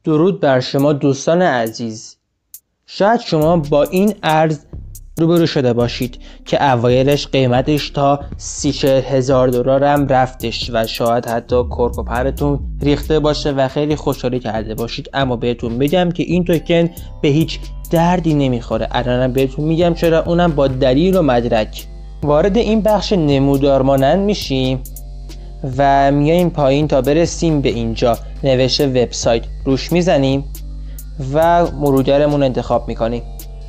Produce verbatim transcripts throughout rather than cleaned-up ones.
درود بر شما دوستان عزیز. شاید شما با این ارز روبرو شده باشید که اوایلش قیمتش تا سی چهل هزار دلار هم رفتش و شاید حتی کرک و پرتون ریخته باشه و خیلی خوشحالی کرده باشید. اما بهتون بگم که این توکن به هیچ دردی نمیخوره. الانم بهتون میگم چرا، اونم با دلیل و مدرک. وارد این بخش نمودار مانند میشیم و میایم پایین تا برسیم به اینجا نوشته وبسایت، روش میزنیم و مرورگرمون انتخاب میکنیم.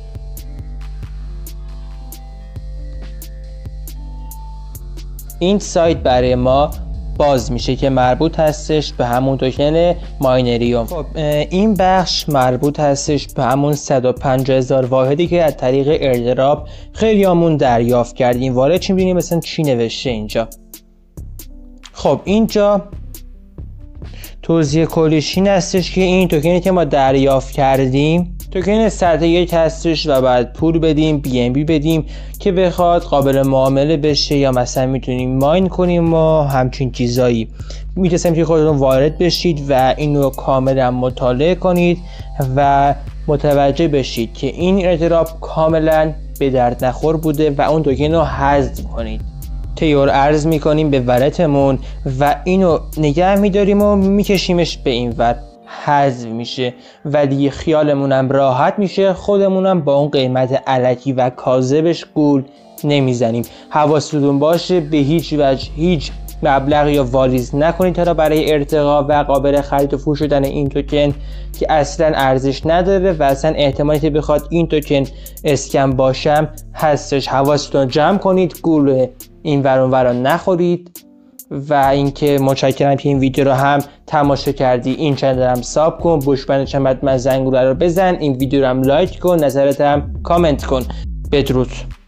این سایت برای ما باز میشه که مربوط هستش به همون توکن ماینریوم. خب این بخش مربوط هستش به همون صد و پنجاه هزار واحدی که از طریق ایردراپ خیلی همون دریافت کردیم. وارد چی میبینیم مثلا چی نوشته اینجا. خب اینجا توضیح کلیش این هستش که این توکنی که ما دریافت کردیم توکن سطح یک هستش و بعد پول بدیم، بی ام بی بدیم که بخواد قابل معامله بشه، یا مثلا میتونیم ماین کنیم و همچین چیزایی. میتونیم که خودتون وارد بشید و اینو کاملا مطالعه کنید و متوجه بشید که این ایردراپ کاملا به درد نخور بوده و اون توکن رو حذف کنید. تیور ارز میکنیم به والتمون و اینو نگه میداریم و میکشیمش به این ور، حذف میشه و دیگه خیالمونم راحت میشه، خودمونم با اون قیمت الکی و کاذبش گول نمیزنیم. حواستون باشه به هیچ وجه هیچ مبلغ یا واریز نکنید تا برای ارتقا و قابل خرید و فروش شدن این توکن که اصلا ارزش نداره و اصلا احتمالی که بخواد این توکن اسکم باشم هستش. حواستون جمع کنید، گول این ور اون ور نخورید. و اینکه متشکرم که این ویدیو رو هم تماشا کردی. این چنل هم ساب کن، پشت چمد من زنگوله رو بزن، این ویدیو رو هم لایک کن، نظرت هم کامنت کن. بدرود.